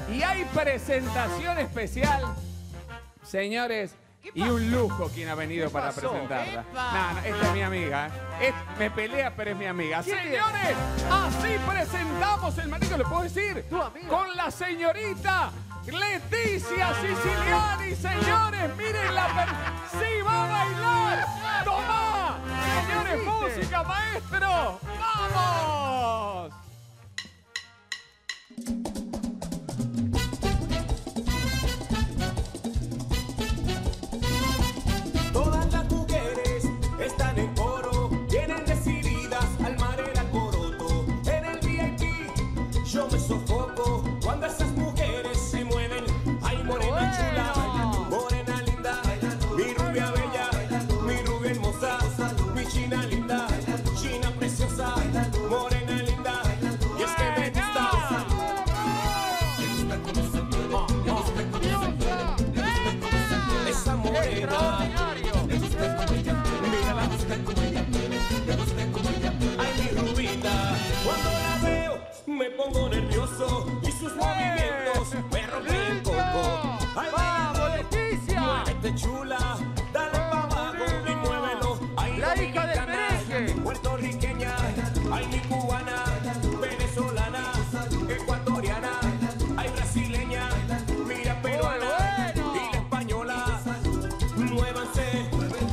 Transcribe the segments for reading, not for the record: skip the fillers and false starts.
Y hay presentación especial, señores, y un lujo quien ha venido para presentarla. No, esta es mi amiga. Me pelea, pero es mi amiga. Señores, así presentamos el marido, ¿le puedo decir? Con la señorita Leticia Siciliani, señores, miren ¡sí va a bailar! ¡Toma! Señores, música, maestro. ¡Vamos! Todas las mujeres están en coro, vienen decididas al mar el alboroto. En el VIP yo me sofoco cuando esas mujeres se mueven. Ay, morena chula, morena linda, mi rubia bella, mi rubia hermosa, mi china linda, china preciosa, morena linda. Y es que me gusta. Esa morena. Ay, mi rubita, cuando la veo me pongo nervioso y sus movimientos me rompen el coco. Ay, ¡vamos, Leticia! Muévete chula, dale pa' abajo y muévelo. Ay, la hija del merengue, puertorriqueña, ay, mi cubana, venezolana, ecuatoriana, ay, brasileña, mira peruana y la española. Muévanse.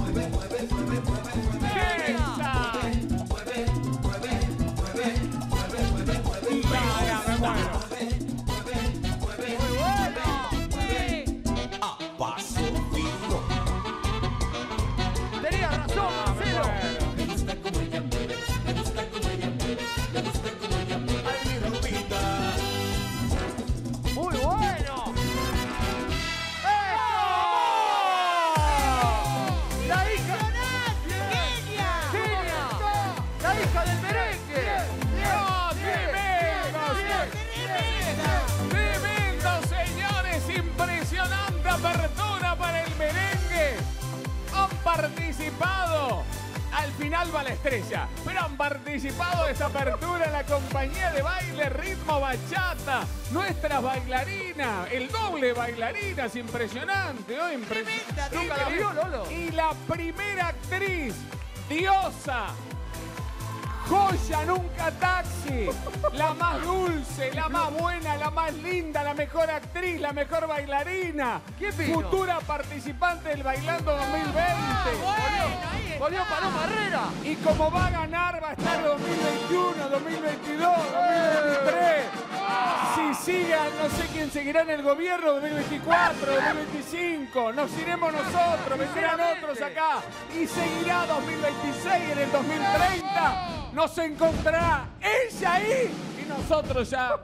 Apertura para el merengue. Han participado. Al final va la estrella, pero han participado de esta apertura en la compañía de baile Ritmo Bachata. Nuestras bailarinas, el doble bailarinas, impresionante, ¿no? Nunca la vio, Lolo. Y la primera actriz, diosa, joya, nunca taxi, la más dulce, la más buena, la más linda, la mejor actriz, la mejor bailarina, futura participante del Bailando 2020. Volvió Paloma Herrera. Y como va a ganar, va a estar 2021, 2022, 2023. Si sigan, no sé quién seguirá en el gobierno, 2024, 2025. Nos iremos nosotros, vendrán otros acá. Y seguirá 2026, en el 2030. Nos encontrará ella ahí y nosotros ya.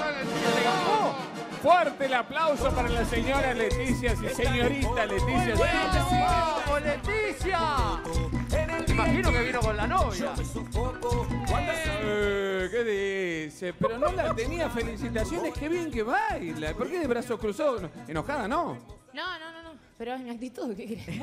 Fuerte el aplauso para la señora Leticia y señorita Leticia. ¡Vamos, Leticia! Me imagino que vino con la novia. ¿Qué dice? Pero no la tenía. Felicitaciones, qué bien que baila. ¿Por qué de brazos cruzados? ¿Enojada, no? No. Pero es mi actitud, ¿qué crees?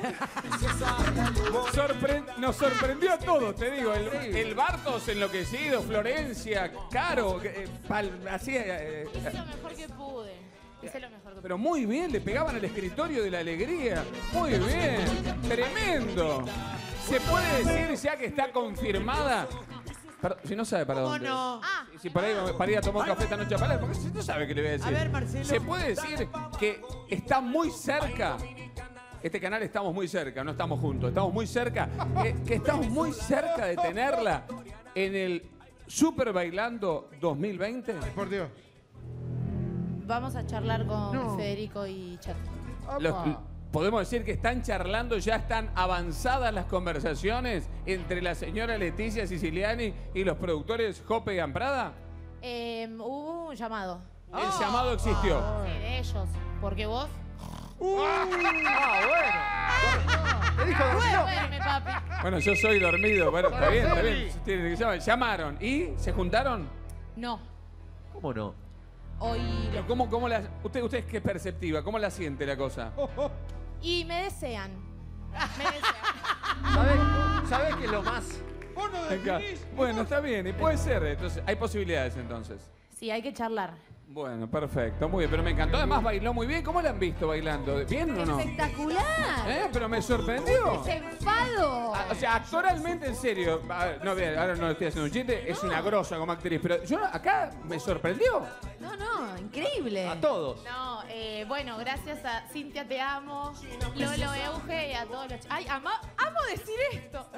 Nos sorprendió a todos, te digo. El Bartos enloquecido, Florencia, Caro, así. Hice lo mejor que pude. Pero muy bien, le pegaban al escritorio de la alegría. Muy bien, tremendo. ¿Se puede decir ya que está confirmada? Si no sabe para dónde. No? Si para ir a tomar un café esta noche a Palermo, porque si no sabe qué le voy a decir. A ver, Marcelo. ¿Se puede decir que está muy cerca? Este canal estamos muy cerca, no estamos juntos, estamos muy cerca. Que estamos muy cerca de tenerla en el Super Bailando 2020. Por Dios. Vamos a charlar con Federico y Chat. Podemos decir que están charlando, ya están avanzadas las conversaciones entre la señora Leticia Siciliani y los productores Jope y Amprada. Hubo un llamado. El llamado existió. Sí, de ellos. ¿Por qué vos? Bueno. Te dijo dormido. Duerme, papi. Bueno, yo soy dormido. Bueno, está bien, está bien. Llamaron. ¿Y se juntaron? No. ¿Cómo no? Hoy. Pero ¿cómo la, usted es que es perceptiva? ¿Cómo la siente la cosa? Y me desean. Me desean. ¿Sabés qué es lo más? Bueno, está bien. Y puede ser. Entonces, hay posibilidades entonces. Sí, hay que charlar. Bueno, perfecto, muy bien, pero me encantó. Además bailó muy bien. ¿Cómo la han visto bailando? ¿Bien o no? Espectacular. Pero me sorprendió. Desenfado. O sea, actoralmente, en serio. A ver, no, bien, ahora no estoy haciendo un chiste. Es una grosa como actriz, pero yo acá me sorprendió. No, increíble. A todos. No, bueno, gracias a Cintia, te amo, Lolo, Euge y a todos los... Ay, amo decir esto.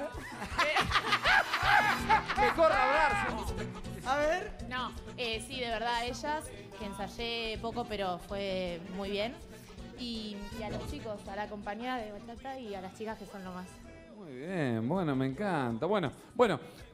Que corra a hablar. A ver. No, sí, de verdad, ellas, que ensayé poco, pero fue muy bien. Y a los chicos, a la compañía de bachata y a las chicas que son lo más. Muy bien, bueno, me encanta. Bueno,